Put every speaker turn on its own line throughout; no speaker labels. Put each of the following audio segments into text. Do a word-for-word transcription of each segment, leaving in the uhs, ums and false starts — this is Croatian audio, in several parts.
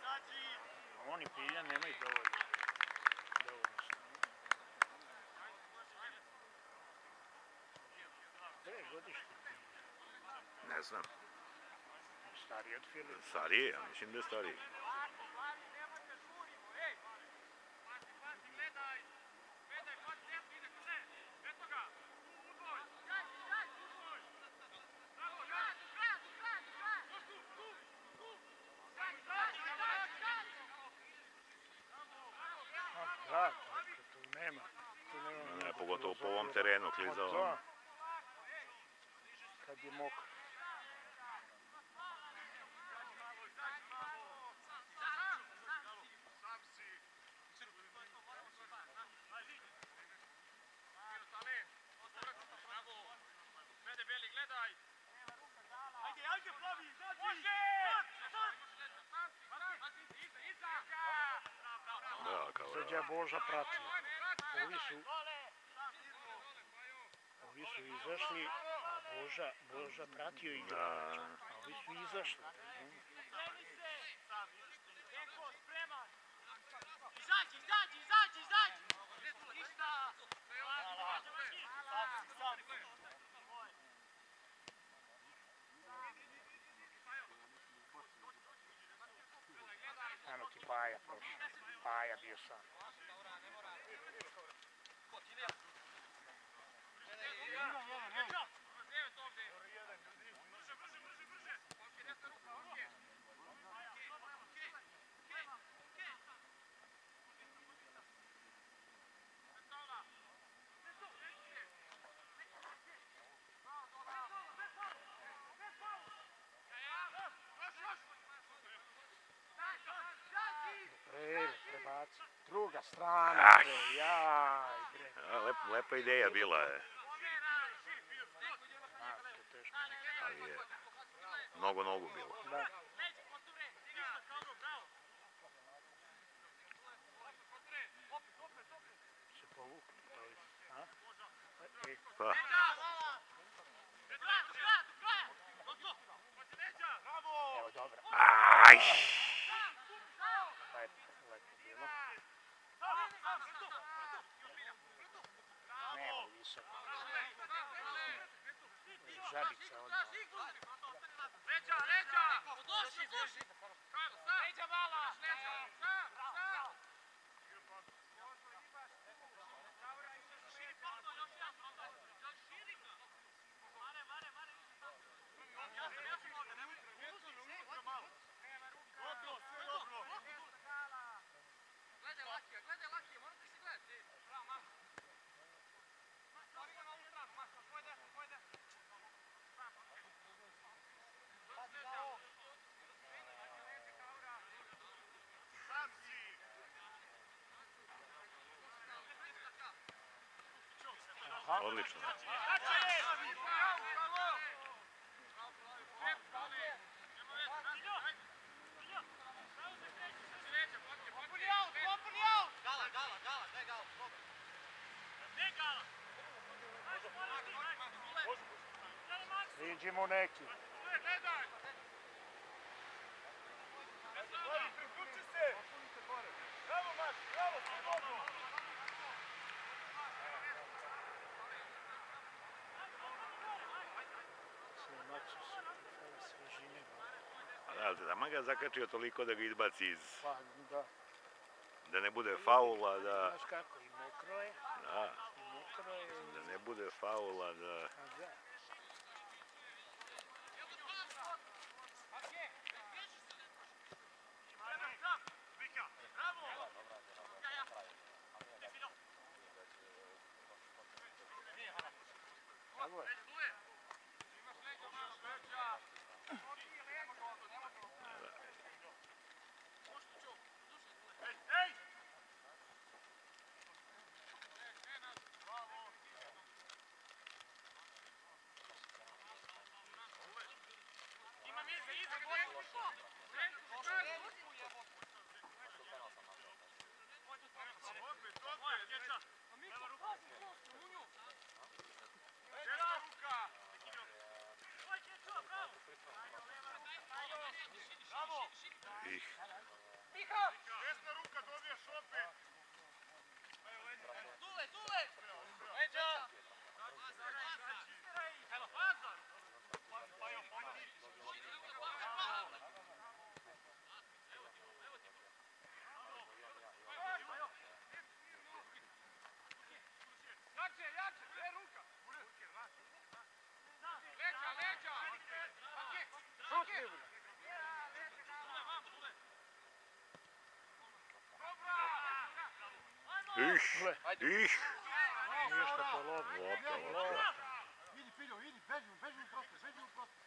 Oni Piljan nemaju dovoljno. Dovoljno su. Dve godišnje.
Ne znam.
Stariji od Filipa.
Stariji, ja mislim da je stariji.
Da, tu nema.
Ne, pogotovo po ovom terenu klizao.
Kad je mokro. Srđa Boža pratio. Ovi su... Ovi su izašli, a Boža, Boža pratio igrača. A ovi su izašli.
Izađi, izađi, izađi, izađi! Ništa!
Eno ti Paja prošao. Paja bio sam. Prebaci. Druga strana, bre, jaj, bre.
Lepa ideja bila je. Ali je mnogo nogu bilo.
Da. Se povuku.
Pa.
Evo, dobro.
Aj!
Lepo bilo. Nemo visoko. Žabica odmah.
Leđa, leđa! Doši, doši! Leđa mala! Gledaj Lakija, gledaj Lakija, morate se gledati. Bravo, Maša. Maša, na ovu stranu, Maša, tvoj desno, tvoj desno.
Odlično.
Gala, gala, gala, daj gala, dobro. Ne gala.
Vidimo neki.
Gledaj. Priključi se. Bravo, Maš, bravo, slobodno.
Da, ga zakačio toliko da ga izbaci iz...
Pa, da.
Da ne bude faula, da...
Znaš kako, i mokro je.
Da.
I mokro je.
Da ne bude faula, da...
A da. Evo je.
Desna ruka dobiješ opet. Dule, dule! Leđa! Evo, Lazar! Pa jo, pomoći. Jače, jače, dve ruka! Leđa, leđa! Šuti!
Iš, iš.
Ništa to lopta.
Lopta, lopta.
Idi, Piljo, idi, beži, beži u prostor, beži u prostor.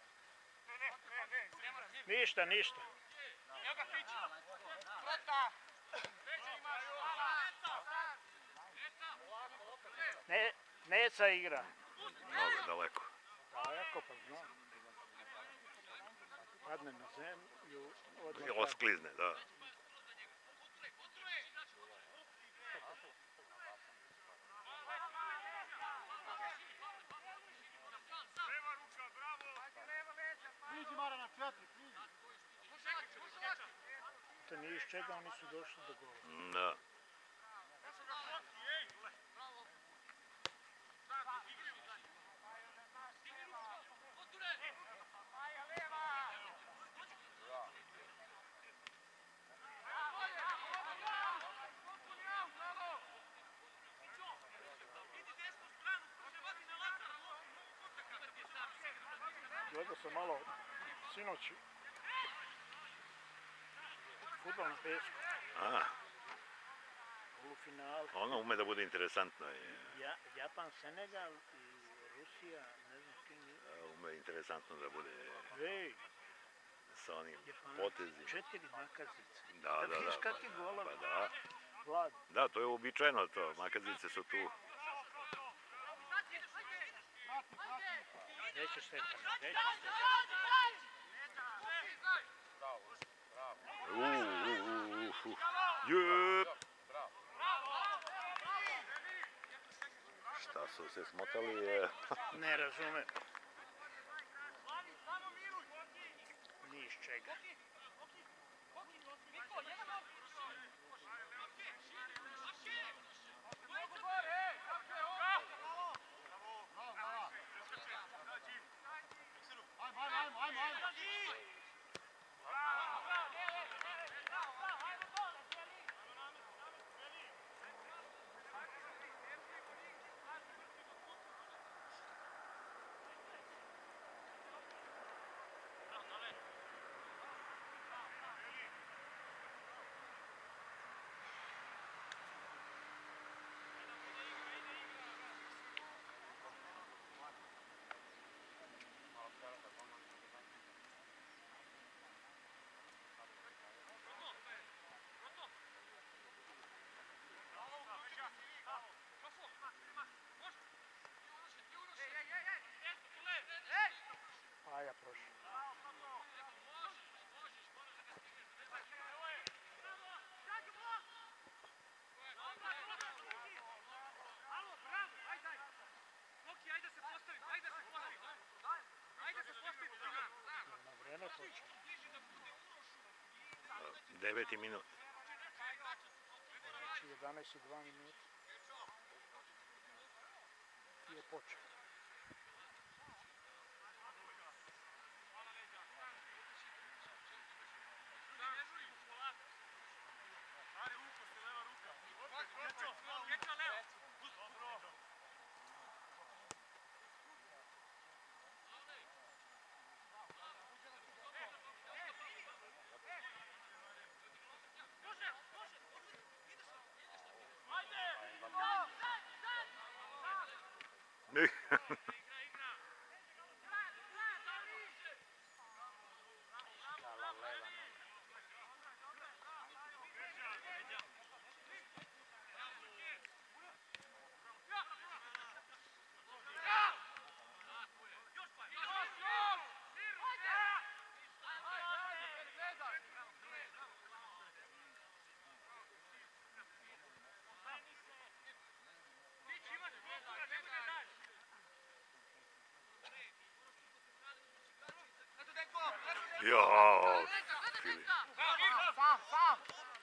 Ništa, ništa.
Evo ga Fići. Prota! Leđa imaš!
Ne, Neca igra.
Mnogo daleko.
Daleko pa znam. Padne na zemlju. odmah tako.
Osklizne, da.
Leva ruka, bravo! Leva leđa, priđi Mara na četiri, priđi.
To nije iz čega oni su došli do gola.
Da.
Gledao sam malo sinoć fudbal na pesku,
A,
polufinal.
ono ume da bude interesantno.
Ja, Japan, Senegal i Rusija, ne znam s kim je.
Ume interesantno da bude
Ej,
sa onim
Japanac,
potezima.
četiri makazice.
Da, da, da.
vidiš
Pa,
kakvi golovi?
pa da.
Vlad,
Da, to je uobičajeno to. Makazice su tu.
neće Stefan, neće Stefan.
Uuu, uuu, uuu. Jep! Šta su se smotali je...
Ne razumem. Ni iz čega. Paja prošao. Na vreme počeo.
Deveti minut.
Znači jedanaest i dva minuta. I je počeo. Dala leva noga.
Jao!
Sam, sam!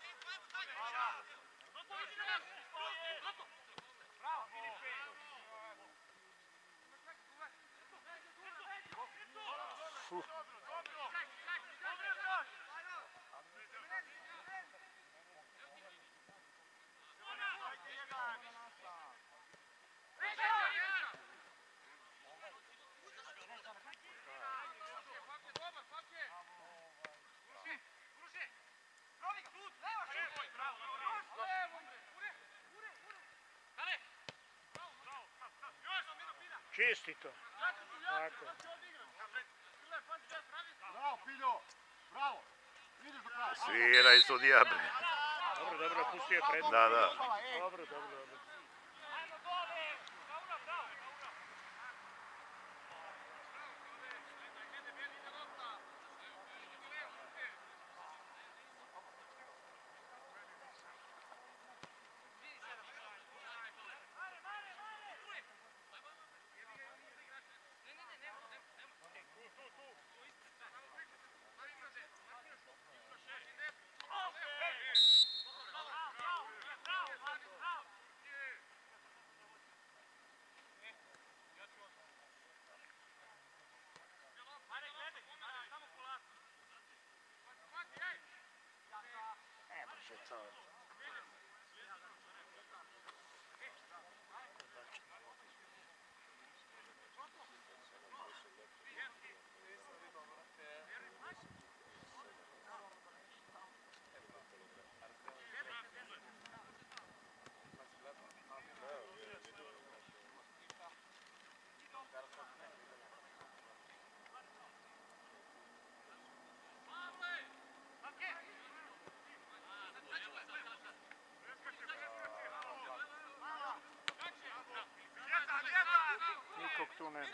Čisti to. Tako.
Bravo, Piljo! Bravo! Ideš do kraja.
Sviraj sudija, bre.
Dobro, dobro, pustio pred.
Da, da.
Dobro, dobro, dobro. Ne može to. Nikog tu nema.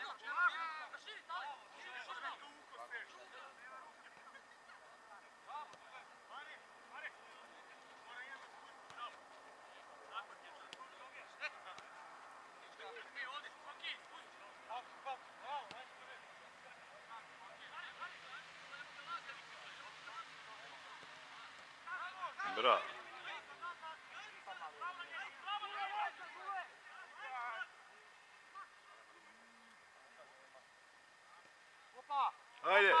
Bravo. Ajde.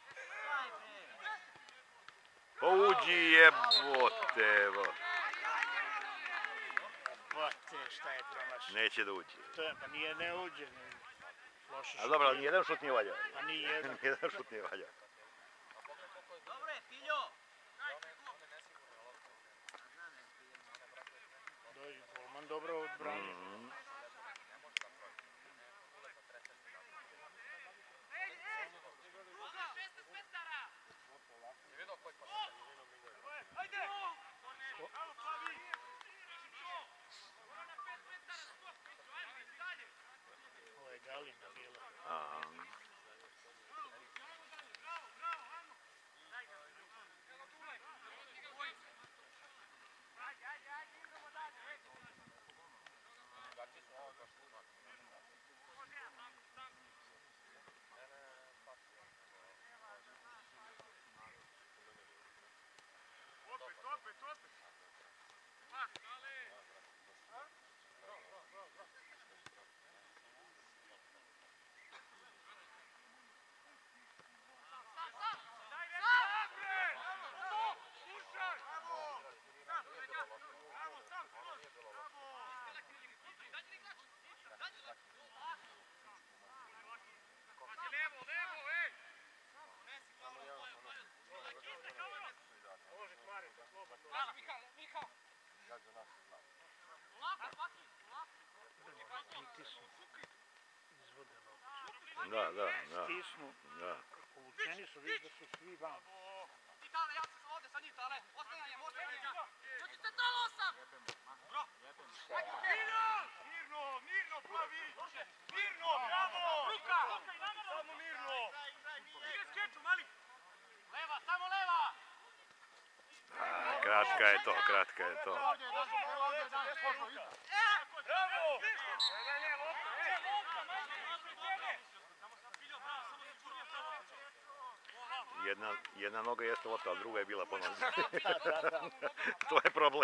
Pouđi jebote, evo.
Bote, šta je promašio?
Neće da uđe.
To je, pa nije ne uđe. Loše
A dobro, ali nijedan šut nije valjao.
Pa nije jedan.
Nijedan šut nije valjao.
Dobro je, Piljo!
Dođi, golman dobro odbranio.
Mhm.
Ovo je Galina bila.
Aha.
Opet, opet, opet!
Pritisnu. Izvode loptu.
Da, da, da.
Stisnu.
Da.
Povučeni su, viš da su svi van.
Ti Tale, ja sam ovdje sa njim, Tale. Ostanjem, ostanjem. Čući se Talo sam! Bro!
Mirno, mirno, plavi! Mirno, bravo!
Ruka!
Samo mirno!
Ide skeču, mali! Leva, samo leva!
A, kratka je to, kratka je to.
Bravo!
jedna, jedna noga jeste lopta, a druga je bila po nozi.
Da, da, da.
To je problem.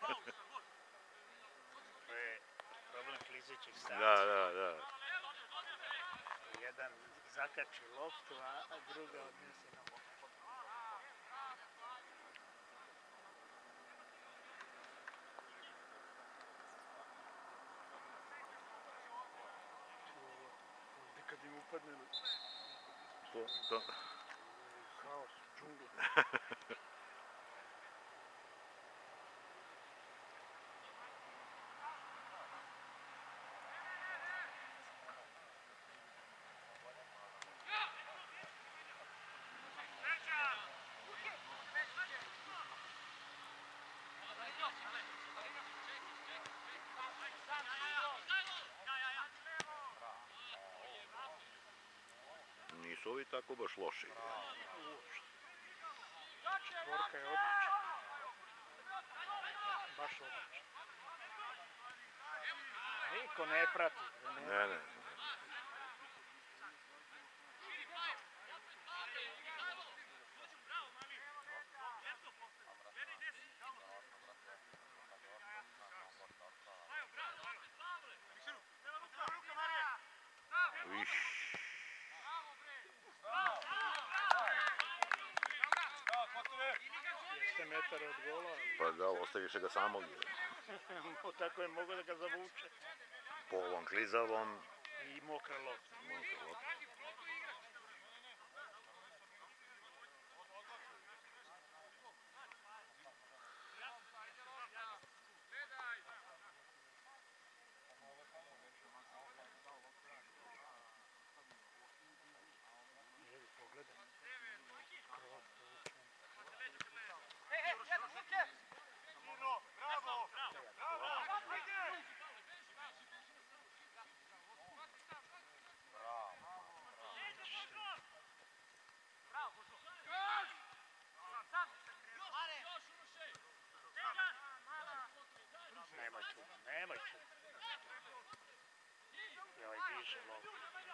To je problem klizećih starca.
Da, da, da.
Jedan zakači loptu, a druga odnese na loptu. Ovdje kad im upadne
To, to.
haos, džungla.
Nisu ovi tako baš loši.
Uopšte. Četvorka je odlična. Baš odlična. Niko ne prati.
Ne, ne. Viš.
Jeste metar od gola, ali
Pa da, ostaviše ga samog.
tako je mogao da ga zavuče.
Po ovom klizavom.
I mokra lopta.
Mokra lopta.
Evo, pogledaj. Krov povučen.
Mirno, bravo! Bravo! Ajde!
Nemoj tu, nemoj tu. Joj, diže loptu.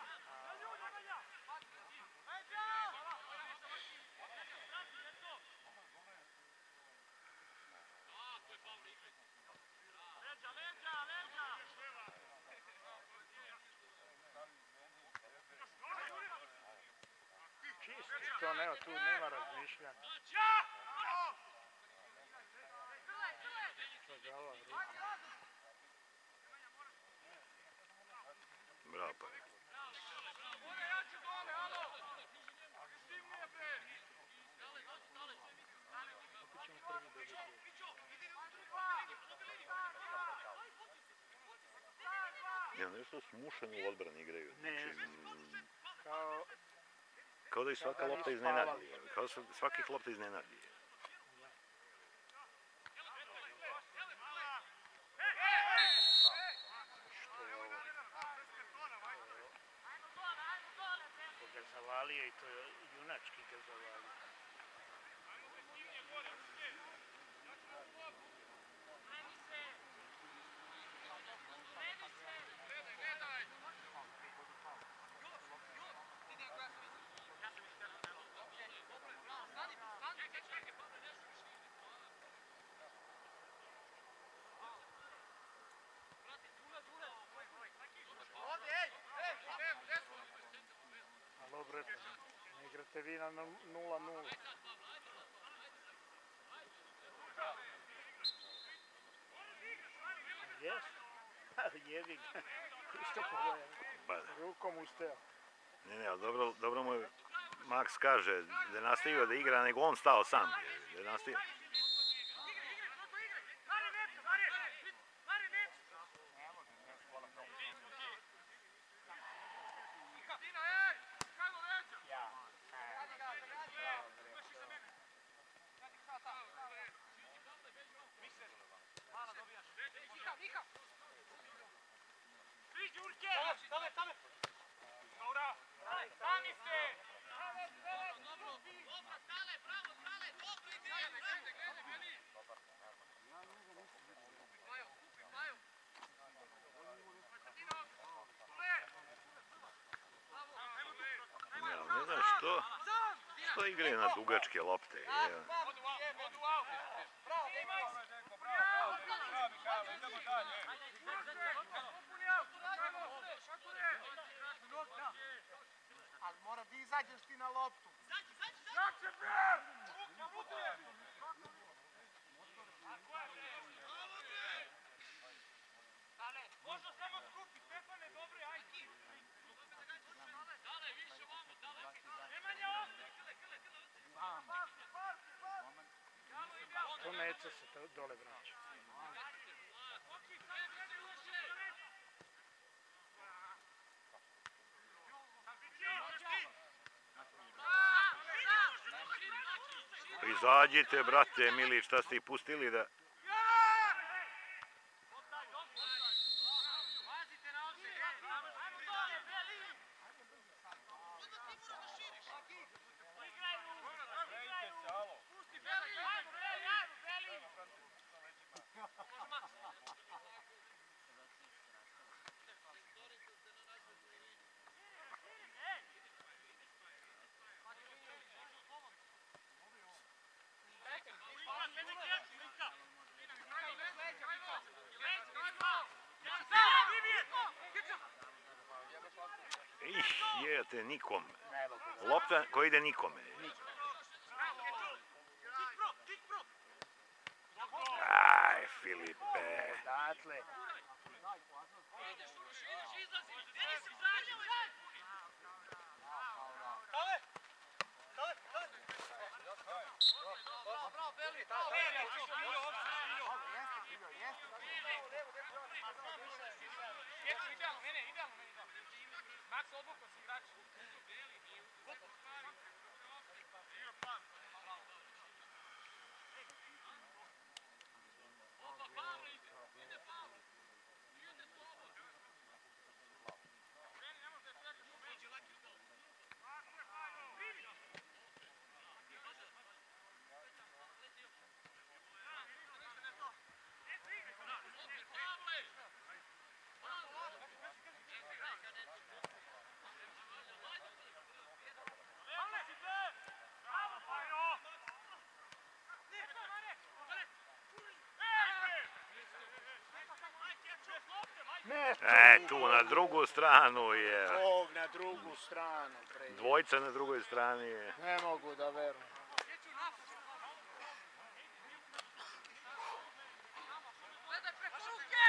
Čisto, to nema, tu nema razmišljanja. Sagala ruku.
Bravo pa.
Opet ćemo prvi dobiti.
Ja, nešto smušeno u odbrani igraju.
Ne
Znači,
znam. Kao,
kao da ih svaka
Kao da
lopta
nisu
iznenadi.
spavali.
Kao da svakih lopta iznenadi.
što je ovo? Ko ga zavalio i to je junački ga zavalio. Alo bre, ne igrate vi na nula nula. Jes? Jebi ga. Što pogledaj?
Pa da.
Rukom usteo.
Ne, ne, ali dobro, dobro mu je, Max kaže da je nastavio da igra, nego on stao sam. Da je nastavio.
Bravo, bravo, bravo, bravo,
igraju na dugačke lopte. Je.
Odu out, odu out. Bravo, Dejko. Bravo, Mihajlo, idemo dalje.
Ali mora da izađeš ti na loptu.
Možda samo skupi, Stefane, dobro, ajde. Dale, više vamo, dale. Nemanja ostane.
To meca se to dole vraća.
Izađite, brate, mili, šta ste ih pustili da... Ih, jete, nikom. Lopta koja ide nikome. Aj, Filipe.
Odatle.
Bravo, Beli, bravo. Jeste, idealno, ne, ne, idealno, ne, idealno. Max, odvukao si igrača.
Ne,
E, tu na drugu stranu je.
Bog na drugu stranu. Pre.
Dvojca na drugoj strani je.
Ne mogu da verujem.
Gledaj preko ruke!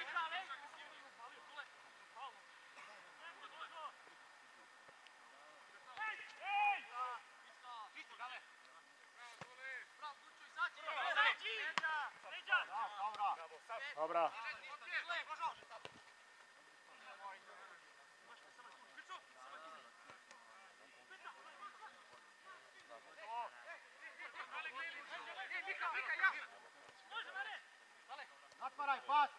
Dobra.
Zatvaraj, pas!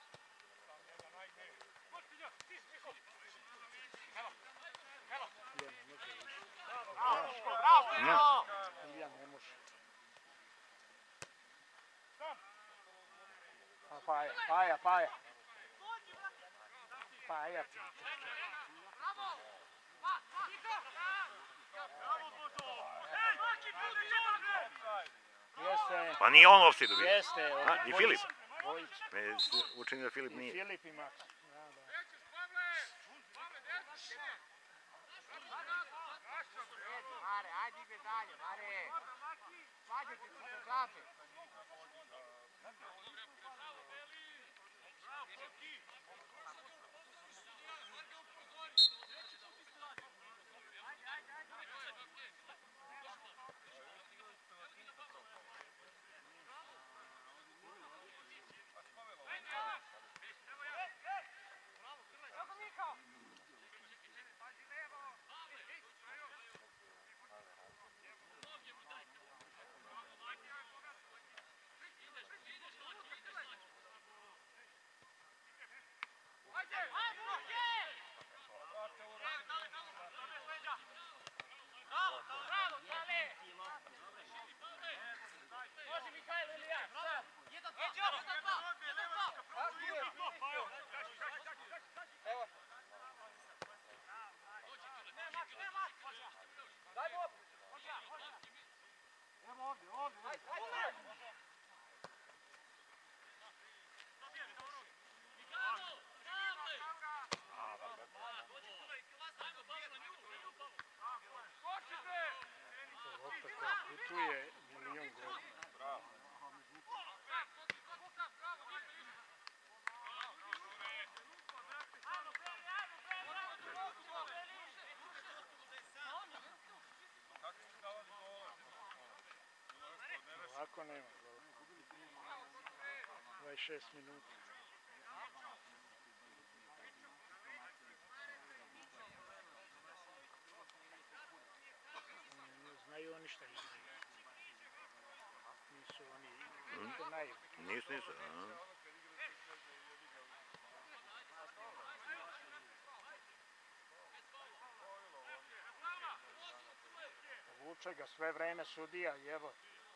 No.
Ilija ne može. A Paja, Paja, Paja. Paja ti. Jeste.
Pa nije on offside bio.
Jeste.
A, i Filip.
Dvojica.
Me se učini da Filip
I
nije.
Filip i Max. Da, da.
Mare, ajde igre dalje, Mare! Svađajte se za žabe!
Koliko nema gola? dvadeset šest minuta. Ne znaju oni šta igraju. Nisu oni, to naju.
Nisu, nisu. A?
Vuče ga sve vreme sudija, jebo.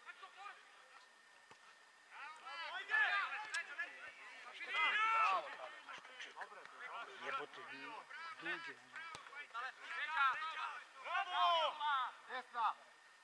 Jebote, duđe.
Desna!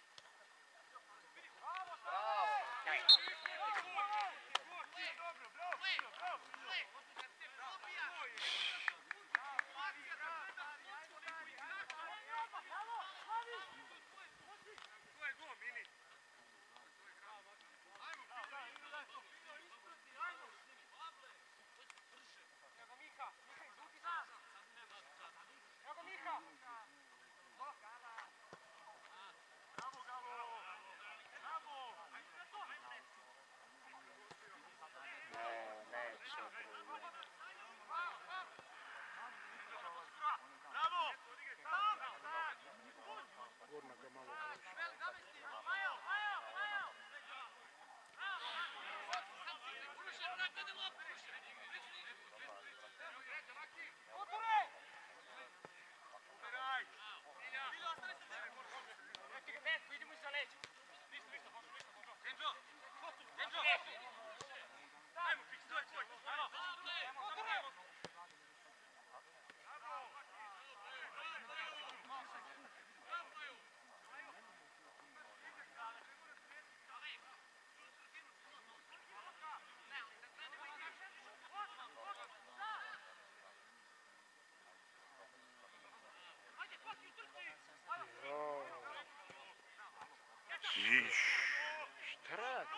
Gurno ga malo bože.
Iš.
Šta radi?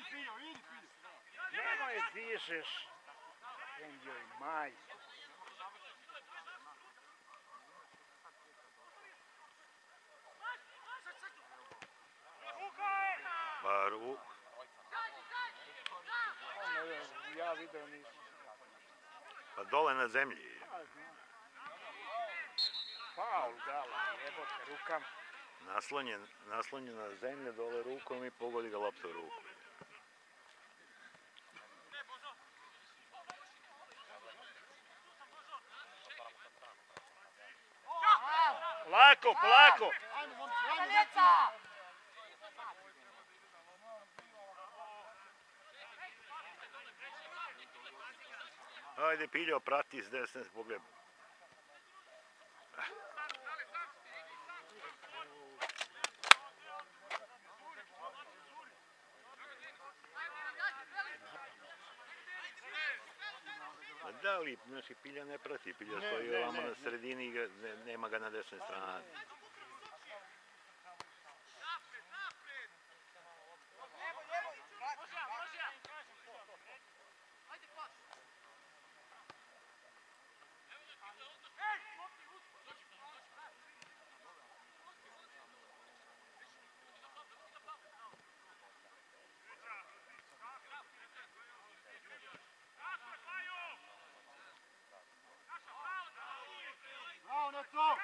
Nemoj dižeš. Enjoj, majko.
Pa ru...
Ja video nisam.
Pa dole na zemlji.
Faul dala, jebote, rukama.
Naslonjen, naslonjen na zemlju, dole rukom i pogodi ga lopta u ruku.
Polako, polako.
Ajde, Piljo, prati s desne pogled. Da li, znači, Pilja ne prati, Pilja
Ne,
stoji
ne,
ovamo
ne,
na
ne.
sredini i ga- ne- nema ga na desnoj strani.
Bravo, Neto!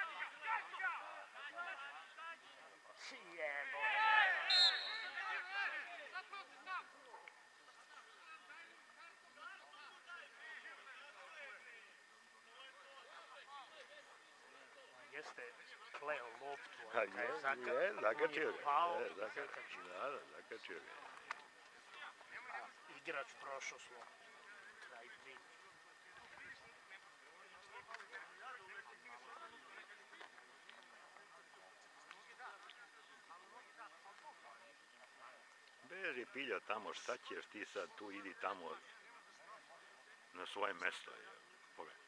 Jeste kleo loptu,
Ha,
ali kad je
je,
zaka-
je, zakačio
on je
ga.
pao
je,
i
zaka-
zakačio.
Da, da, zakačio ga.
Igrač prošao s loptu. Kraj priče.
Beži, Pilja, tamo, šta ćeš ti sad tu, idi tamo na svoje mesto. je. Pogledaj.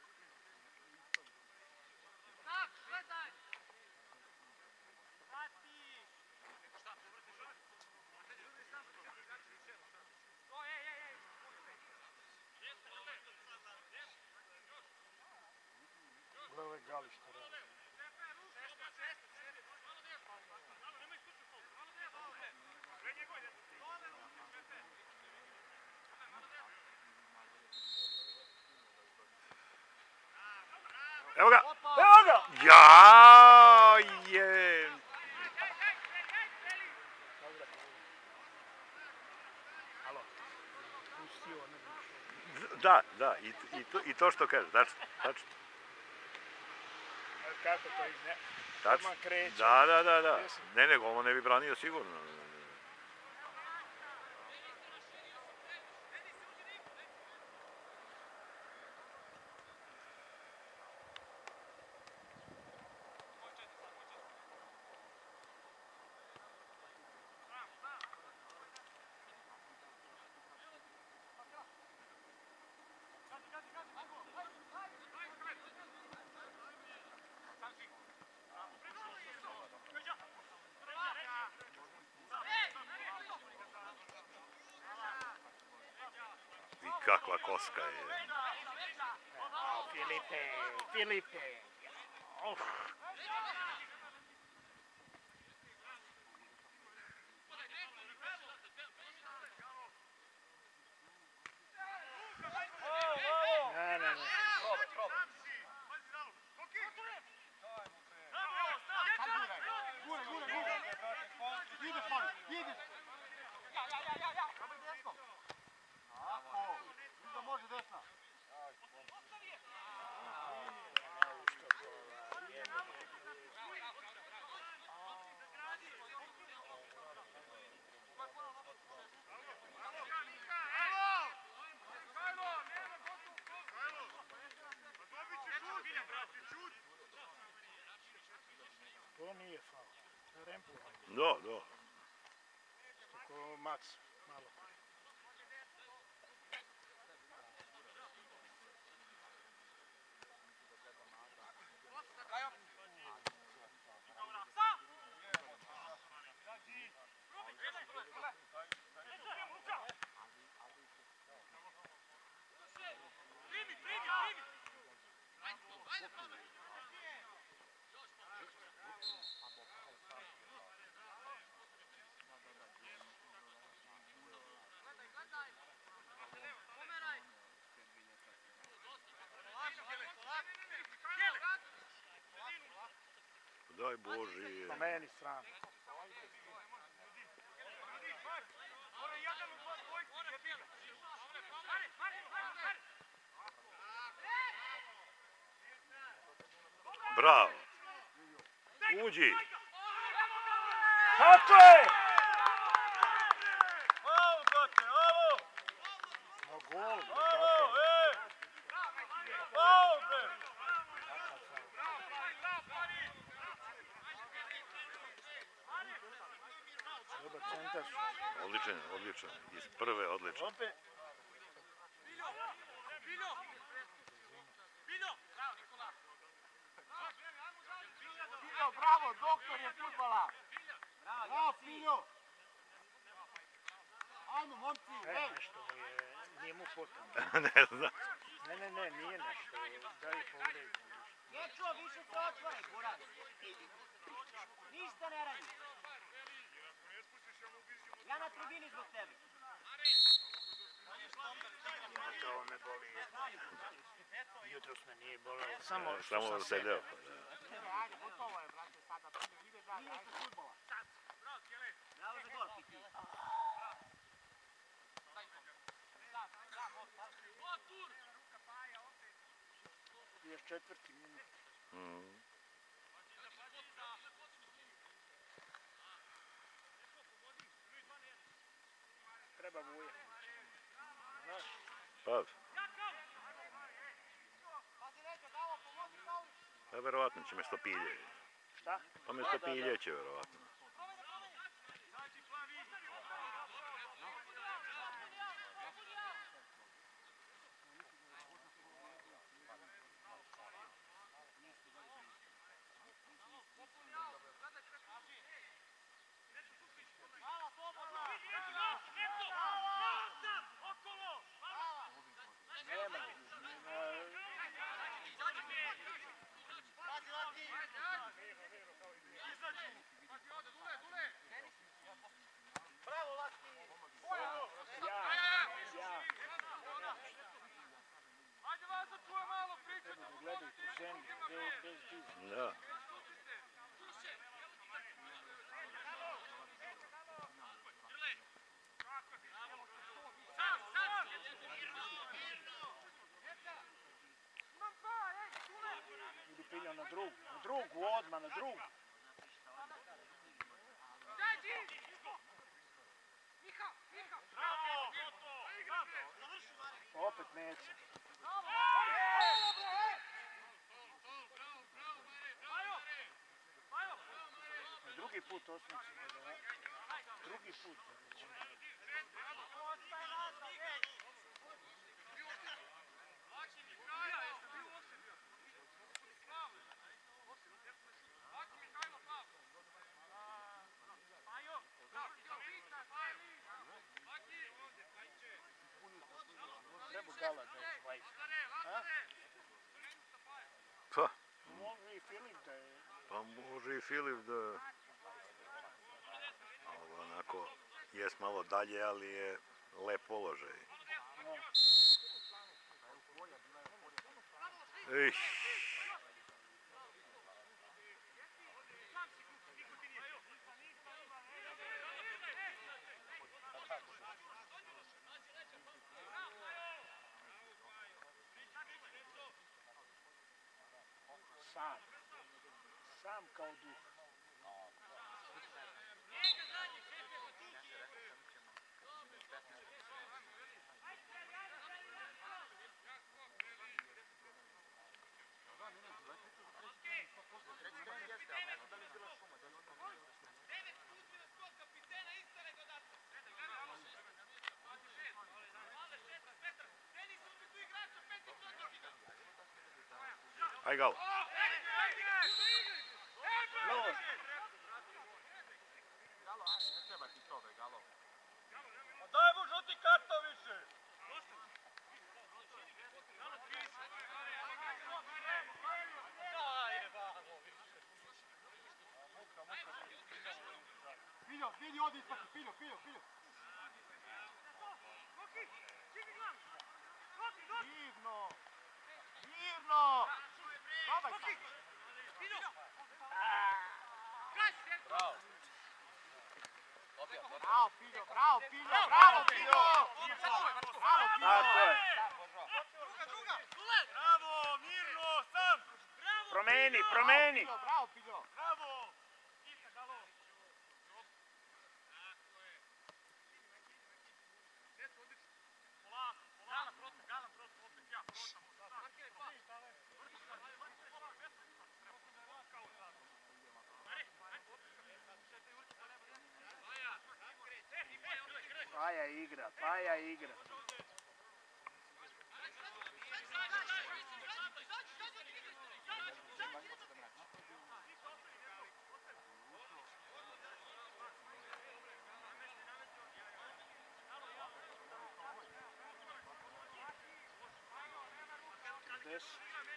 Gle ove gali što radi.
Ja je.
Dobro. Alo. Pustio ono više.
Da, da, i, i, to, i to što kaže, tačno, tačno,
Kako to izne?
tačno.
Odmah kreće.
Da, da, da, da. Ne, nego ovo ne bi branio sigurno. I kakva koska je.
Filipe, Filipe. Uf. Ne, ne, ne.
Može desna.
To nije faul. Remplu.
Da, da.
Ko Max. Malo.
Daj Bože.
Po meni strano.
Bravo. Uđi.
Tako je!
Ovo, brate, ovo!
No gol, bre,
Ovo,
kako je?
ej! Ovo, bre!
Dobar centar.
Odličan, odličan. Iz prve odličan.
Opet.
Piljo, bravo, doktor je fudbala! Bravo, Piljo! Ajmo, momci,
E,
ej!
nešto mu je, nije mu potrebno.
Ne znam.
Ne, ne, ne, nije nešto. Da li povređen?
Dječo, više se otvoraj, Buran. Ništa ne radi. Ja na tribini zbog tebe.
To me boli. Jutros me nije bolelo. Samo što
Samo
sam
se
sedeo.
ljeo.
Ajde, gotovo je, brate, sada. Ide dalje, ajde, fudbala.
Bravo za gol, Kiti.
Još četvrti minut.
Mm.
Treba Vuje. Znaš,
Pa, pa verovatno će mesto pilje.
šta?
Pa mesto pilje će verovatno.
Nema. Nema. odma na drugu. Opet Meca. Drugi put osmici. Drugi put. Treba Gala da je dvadeset.
Pa,
Može i Filip da je...
pa može i Filip da... Ali onako, jes malo dalje, ali je lep položaj. Ej.
Sam. Sam kao duh.
Aj Galo.
Bravo.
Daj mu žuti karton više!
Piljo, vidi ovdje ispaki, Piljo, Piljo, Piljo. Mirno! Mirno! Probaj sad!
Bravo!
Bravo, Piljo, bravo, Piljo, bravo, Piljo! Bravo,
Tako je.
Druga, druga! Bravo, mirno, sam!
Promeni, promeni.
Piljo, bravo, Piljo!
Bravo!
Paja igra, Paja igra. Deset.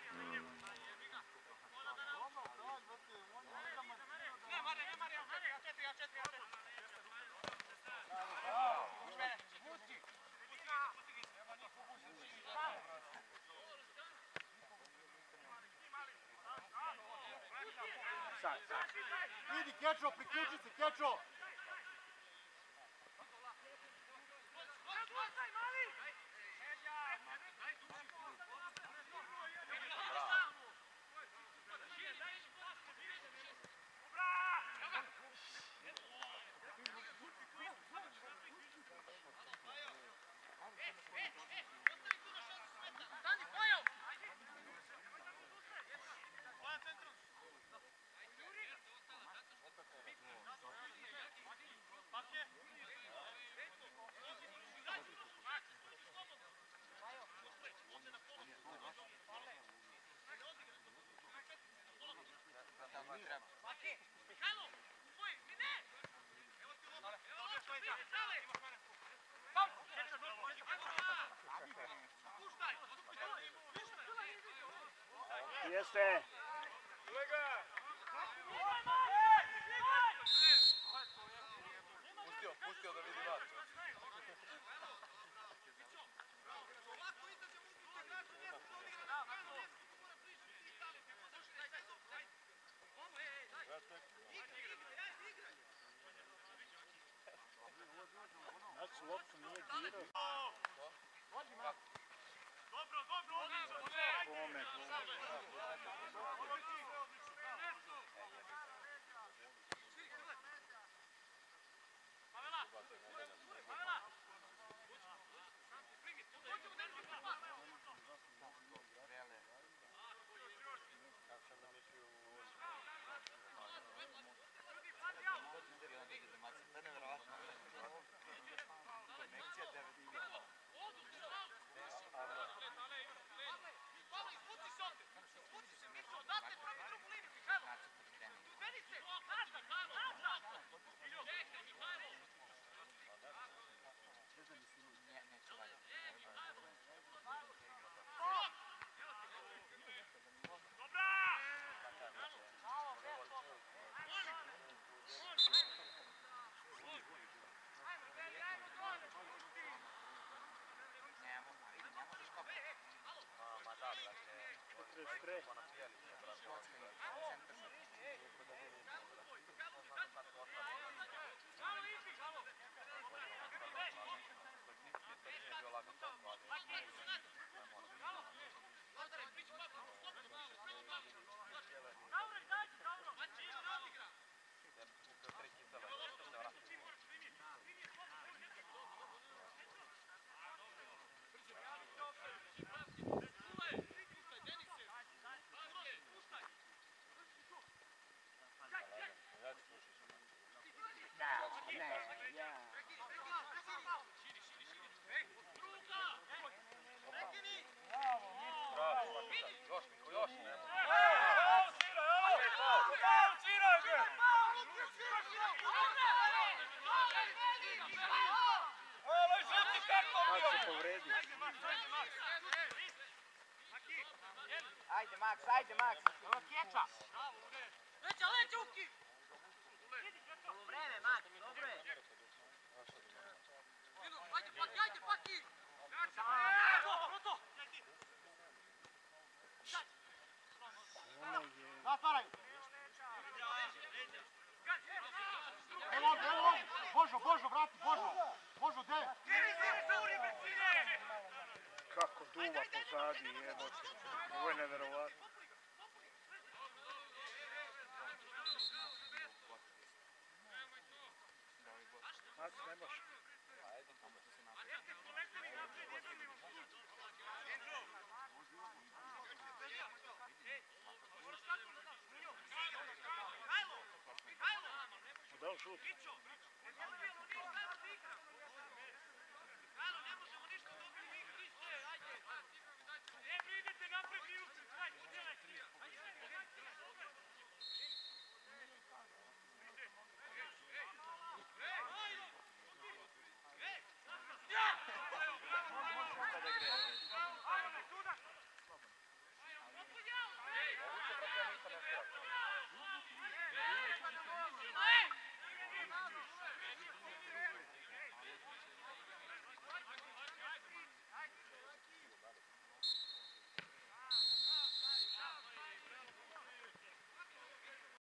Sad, sad.
Vidi, Kečo, priključi se, Kečo!
Jeste.
Pustio, pustio da vidi vas.
Znači, loptu nije dirao.
Dobro, dobro, odlično!
Kome? Sad se povredi.
Ajde, Max, ajde, Max. Evo kječa.
Leđa, leđa, Uki!
Vreme, Max, dobro je.
Ajde, Paki, ajde, Paki! Proto!
Zatvaraj. Evo on, evo on. Božo, Božo, vrati, Božo. Božo, gdje?
Kako duva pozadi, jebote. Ovo je neverovatno.